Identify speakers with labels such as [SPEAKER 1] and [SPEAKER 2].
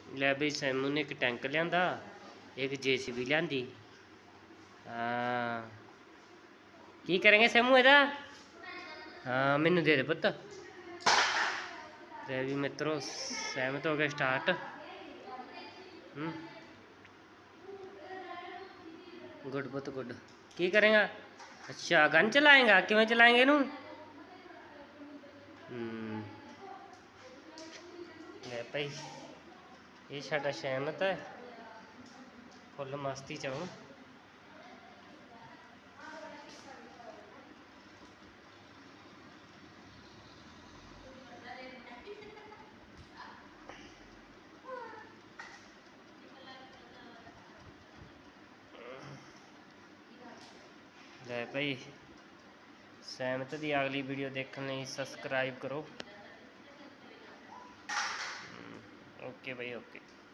[SPEAKER 1] लै बई सैमू ने एक टैंक लिया, एक JCB लिया। हाँ की करेंगे सैमू एदा? हाँ मैनू दे दे पुत्त। ते भी मित्रों सहमत हो गए स्टार्ट। Good पुत्त good. की करेगा? अच्छा गन चलाएगा, किवें चलाएंगे इनू? ले भाई ये साडा सहमत है, फुल मस्ती च हूँ। ले भाई सहमत की अगली वीडियो देखने सब्सक्राइब करो। ओके भाई ओके।